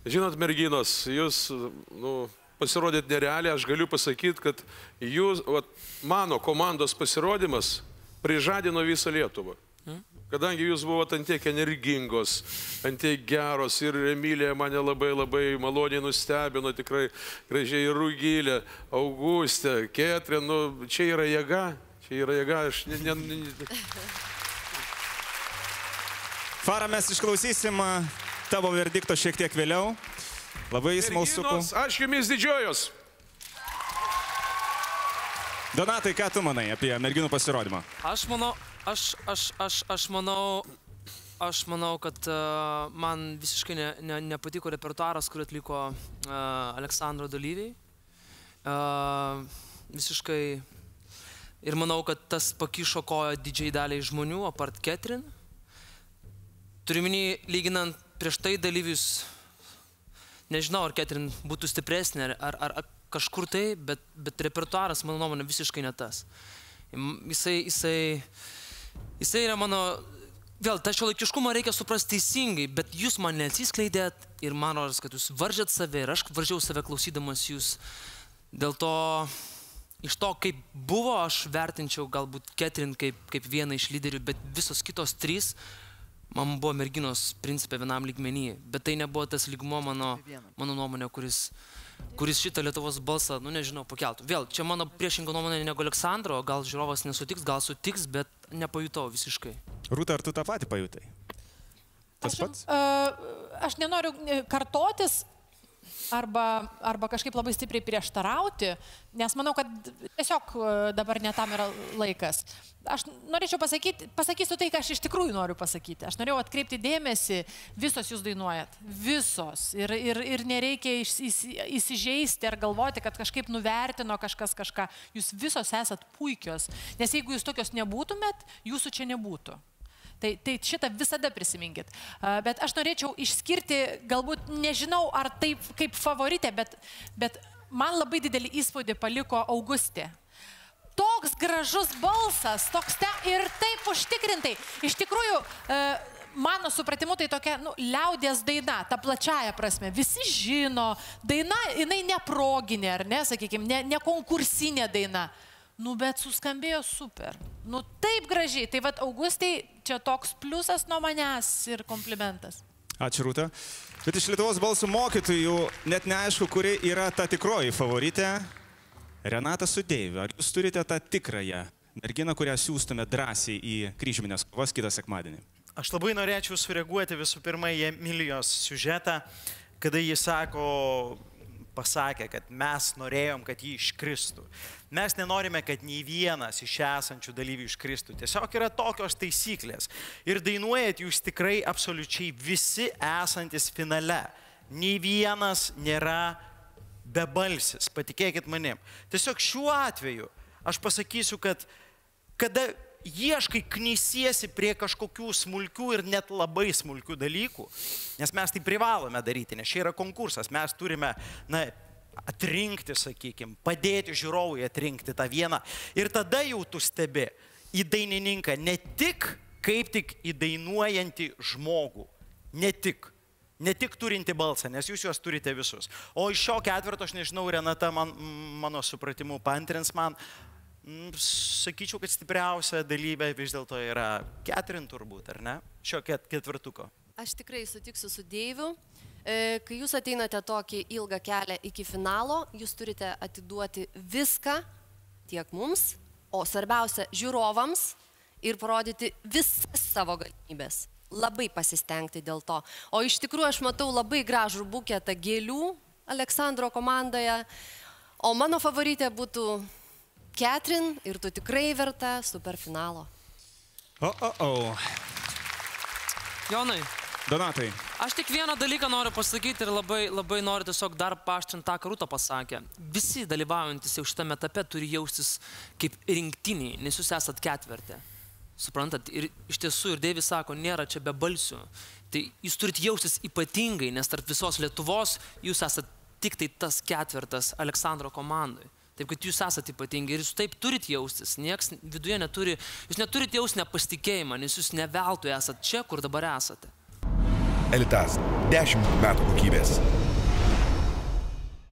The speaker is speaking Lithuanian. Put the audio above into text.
Žinot, merginos, jūs pasirodėt nerealiai, aš galiu pasakyti, kad jūs, mano komandos pasirodymas prižadino visą Lietuvą. Kadangi jūs buvote antiek energingos, antiek geros ir Emilija mane labai maloniai nustebino, tikrai gražiai ir Rugilė, Augustė, Ketrin, čia yra jėga, aš Fara, mes išklausysim tavo verdikto šiek tiek vėliau. Labai smalsu. Aš jumis didžiuojos. Donatai, ką tu manai apie merginų pasirodymą? Aš manau, kad man visiškai nepatiko repertuaras, kurį atliko Aleksandro dalyviai. Visiškai. Ir manau, kad tas pakišo koją didžiai daliai žmonių, apart Ketrin. Turiminį, lyginant prieš tai dalyvius, nežinau, ar Ketrin būtų stipresnė, ar kažkur tai, bet repertuaras, mano nuomonė, visiškai ne tas. Jisai yra mano... Vėl, tą šiuolaikiškumą reikia suprasti teisingai, bet jūs man neatsiskleidėt ir man rodos, kad jūs varžėt save ir aš varžžiau save klausydamas jūs. Dėl to, iš to, kaip buvo, aš vertinčiau galbūt Ketrin kaip vieną iš lyderių, bet visos kitos trys man buvo merginos principė vienam lygmenyje. Bet tai nebuvo tas lygmuo mano nuomonė, kuris šitą Lietuvos balsą, nežinau, pakeltų. Vėl, čia mano priešinga nuomonė negu Aleksandro, gal žiūrovas nesutiks, gal sutiks, bet nepajutau visiškai. Rūta, ar tu tą patį pajutai? Tas pats? Aš nenoriu kartotis arba kažkaip labai stipriai prieštarauti, nes manau, kad tiesiog dabar netam yra laikas. Aš norėčiau pasakysiu tai, ką aš iš tikrųjų noriu pasakyti. Aš norėjau atkreipti dėmesį, visos jūs dainuojat, visos. Ir nereikia įsižeisti ar galvoti, kad kažkaip nuvertino kažkas kažką. Jūs visos esat puikios, nes jeigu jūs tokios nebūtumėt, jūsų čia nebūtų. Tai šitą visada prisiminkit. Bet aš norėčiau išskirti, galbūt nežinau, ar taip kaip favoritė, bet man labai didelį įspūdį paliko Augustė. Toks gražus balsas, ir taip užtikrintai. Iš tikrųjų, mano supratimu, tai tokia liaudies daina, ta plačiaja prasme. Visi žino, daina, jinai neproginė, ar ne, sakykime, ne konkursinė daina. Bet suskambėjo super. Taip gražiai. Tai vat Augustai, čia toks pliusas nuo manęs ir komplimentas. Ačiū, Rūta. Bet iš Lietuvos balsų mokytojų net neaišku, kuri yra ta tikroji favoritė. Renata su Deiviu, ar jūs turite tą tikrąją merginą, kurią siūstume drąsiai į kryžminės kovas kitą sekmadienį? Aš labai norėčiau sureaguoti visų pirma į Emilijos siužetą, kada jis pasakė, kad mes norėjom, kad jį iškristų. Mes nenorime, kad nei vienas iš esančių dalyvių iškristų. Tiesiog yra tokios taisyklės. Ir dainuojat jūs tikrai absoliučiai visi esantis finale. Nei vienas nėra bebalsis, patikėkit manim. Tiesiog šiuo atveju aš pasakysiu, kad kada ieškai, knysiesi prie kažkokių smulkių ir net labai smulkių dalykų, nes mes tai privalome daryti, nes čia yra konkursas, mes turime, atrinkti, sakykime, padėti žiūrovui atrinkti tą vieną. Ir tada jau tu stebi į dainininką ne tik kaip tik įdainuojantį žmogų, ne tik turinti balsą, nes jūs juos turite visus. O iš šio ketvirto, aš nežinau, Renata mano supratimu paantrins man, sakyčiau, kad stipriausia dalyvė vis dėlto yra Ketrin turbūt, ar ne? Šio ketvirtuko. Aš tikrai sutiksiu su Deiviu. Kai jūs ateinate tokį ilgą kelią iki finalo, jūs turite atiduoti viską tiek mums, o svarbiausia žiūrovams ir parodyti visas savo galimybės. Labai pasistengti dėl to. O iš tikrųjų aš matau labai gražų buketą gėlių Aleksandro komandoje, o mano favoritė būtų Ketrin ir tu tikrai verta superfinalo. Jonai. Donatai. Aš tik vieną dalyką noriu pasakyti ir labai noriu tiesiog dar paaštrinti tą, ką Rūta pasakė. Visi dalyvaujantis jau šitame etape turi jaustis kaip rinktiniai, nes jūs esat ketvertė. Suprantat? Ir iš tiesų, ir Deivis sako, nėra čia be balsių. Tai jūs turit jaustis ypatingai, nes tarp visos Lietuvos jūs esat tik tai tas ketvertas Aleksandro komandai. Taip, kad jūs esate ypatingi ir jūs taip turit jaustis. Niekas viduje neturi, jūs neturit jausti nepasitikėjimą, nes jūs ne veltui esat čia, kur dabar esate. Elitas. 10 metų kokybės.